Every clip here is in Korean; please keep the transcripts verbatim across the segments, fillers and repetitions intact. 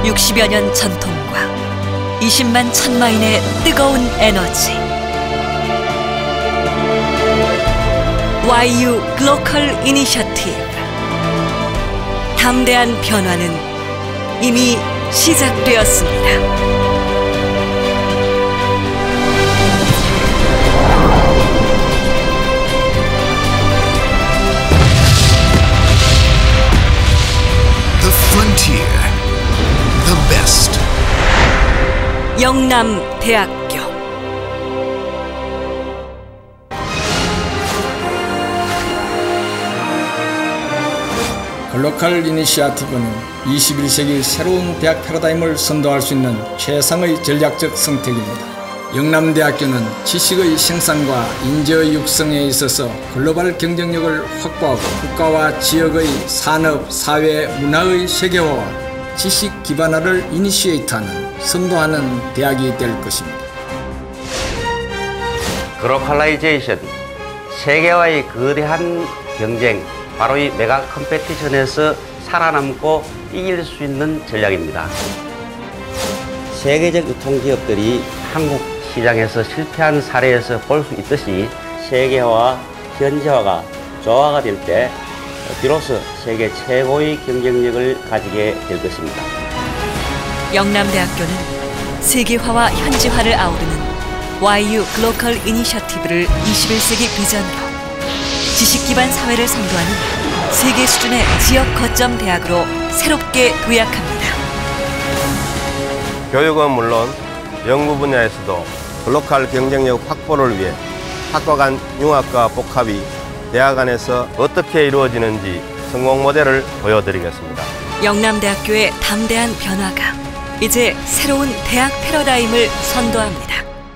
육십여 년 전통과 이십만 천마인의 뜨거운 에너지. 와이유 글로컬 이니셔티브. 담대한 변화는 이미 시작되었습니다. Frontier, the best. 영남대학교. 글로컬 이니시아티브는 이십일 세기 새로운 대학 패러다임을 선도할 수 있는 최상의 전략적 선택입니다. 영남대학교는 지식의 생산과 인재의 육성에 있어서 글로벌 경쟁력을 확보하고 국가와 지역의 산업, 사회, 문화의 세계화와 지식 기반화를 이니시에이트하는, 선도하는 대학이 될 것입니다. 글로컬라이제이션, 세계와의 거대한 경쟁, 바로 이 메가 컴페티션에서 살아남고 이길 수 있는 전략입니다. 세계적 유통기업들이 한국 시장에서 실패한 사례에서 볼 수 있듯이 세계화와 현지화가 조화가 될 때 비로소 세계 최고의 경쟁력을 가지게 될 것입니다. 영남대학교는 세계화와 현지화를 아우르는 와이유 글로컬 이니셔티브를 이십일 세기 비전으로 지식 기반 사회를 선도하는 세계 수준의 지역 거점 대학으로 새롭게 도약합니다. 교육은 물론 연구 분야에서도 글로컬 경쟁력 확보를 위해 학과 간 융합과 복합이 대학 안에서 어떻게 이루어지는지 성공 모델을 보여드리겠습니다. 영남대학교의 담대한 변화가 이제 새로운 대학 패러다임을 선도합니다.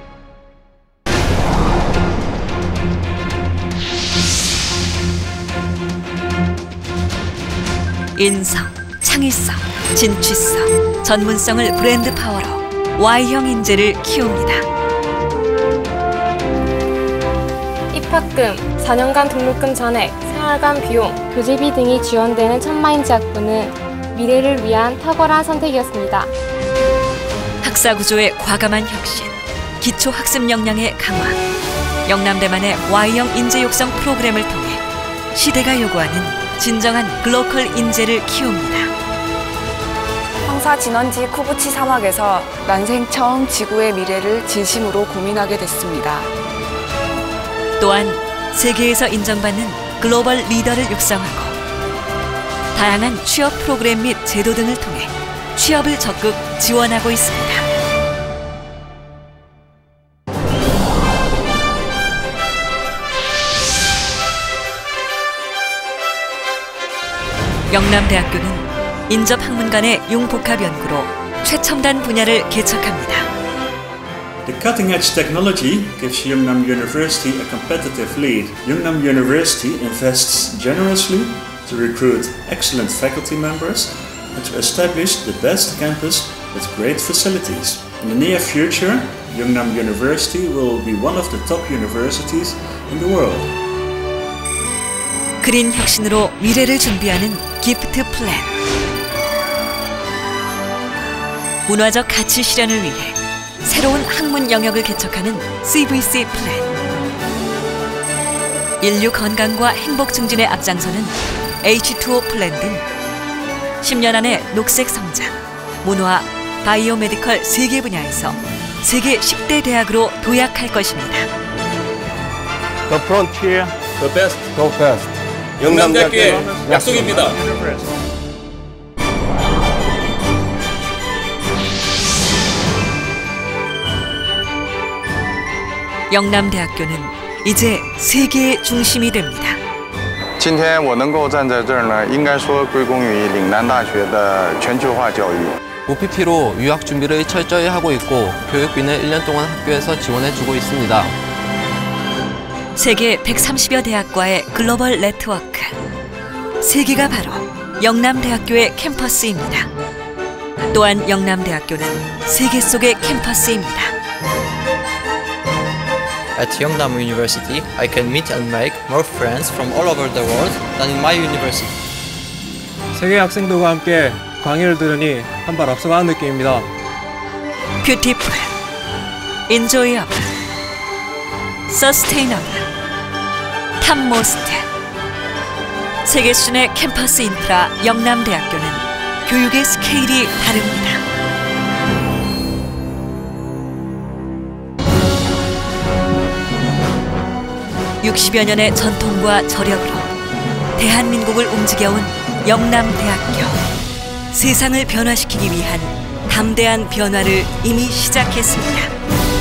인성, 창의성, 진취성, 전문성을 브랜드 파워로 Y형 인재를 키웁니다. 입학금, 사 년간 등록금 전액, 생활관 비용, 교재비 등이 지원되는 천마인제학부는 미래를 위한 탁월한 선택이었습니다. 학사구조의 과감한 혁신, 기초학습 역량의 강화, 영남대만의 Y형 인재 육성 프로그램을 통해 시대가 요구하는 진정한 글로컬 인재를 키웁니다. 황사 진원지 쿠부치 사막에서 난생 처음 지구의 미래를 진심으로 고민하게 됐습니다. 또한 세계에서 인정받는 글로벌 리더를 육성하고 다양한 취업 프로그램 및 제도 등을 통해 취업을 적극 지원하고 있습니다. 영남대학교는 인접학문간의 융복합 연구로 최첨단 분야를 개척합니다. The cutting-edge technology gives Yeongnam University a competitive lead. Yeongnam University invests generously to recruit excellent faculty members and to establish the best campus with great facilities. In the near future, Yeongnam University will be one of the top universities in the world. 그린 혁신으로 미래를 준비하는 기프트 플랜. 문화적 가치 실현을 위해 새로운 학문 영역을 개척하는 씨브이씨 플랜. 인류 건강과 행복 증진에 앞장서는 에이치 투오 플랜 등 십 년 안에 녹색 성장, 문화, 바이오 메디컬 세 개 분야에서 세계 십 대 대학으로 도약할 것입니다. The frontier, the best, the best. 영남대학교의 약속입니다. 영남대학교는 이제 세계의 중심이 됩니다. 今天我能够站在这儿呢，应该说归功于岭南大学的全球化教育。 오피피로 유학 준비를 철저히 하고 있고 교육비는 일 년 동안 학교에서 지원해주고 있습니다. 세계 백삼십여 대학과의 글로벌 네트워크. 세계가 바로 영남대학교의 캠퍼스입니다. 또한 영남대학교는 세계 속의 캠퍼스입니다. At Yeongnam University, I can meet and make more friends from all over the world than in my university. 세계 학생들과 함께 강의를 들으니 한 발 앞서가는 느낌입니다. 뷰티풀, 인조이어블, 서스테이너블, 탑모스트. 세계 수준의 캠퍼스 인프라 영남대학교는 교육의 스케일이 다릅니다. 육십여 년의 전통과 저력으로 대한민국을 움직여온 영남대학교. 세상을 변화시키기 위한 담대한 변화를 이미 시작했습니다.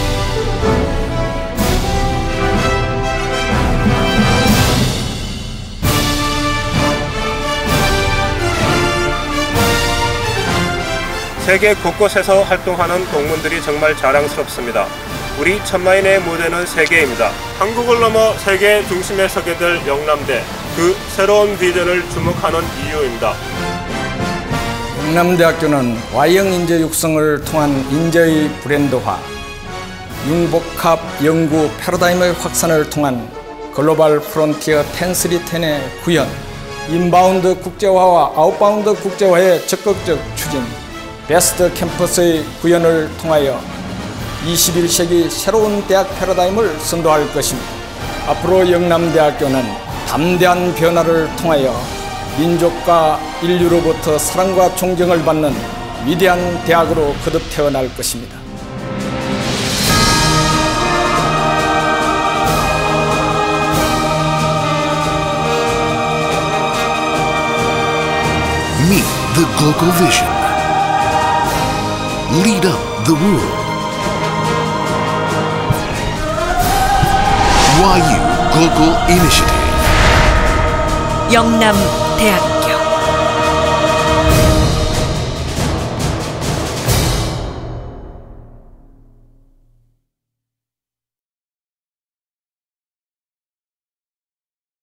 세계 곳곳에서 활동하는 동문들이 정말 자랑스럽습니다. 우리 천마인의 무대는 세계입니다. 한국을 넘어 세계 중심에 서게 될 영남대, 그 새로운 비전을 주목하는 이유입니다. 영남대학교는 Y형 인재 육성을 통한 인재의 브랜드화, 융복합 연구 패러다임의 확산을 통한 글로벌 프론티어 텐스리텐의 구현, 인바운드 국제화와 아웃바운드 국제화의 적극적 추진, 베스트 캠퍼스의 구현을 통하여 이십일 세기 새로운 대학 패러다임을 선도할 것입니다. 앞으로 영남대학교는 담대한 변화를 통하여 민족과 인류로부터 사랑과 존경을 받는 위대한 대학으로 거듭 태어날 것입니다. Meet the global vision. Lead up the world. 와이유 Global Initiative. 영남대학교.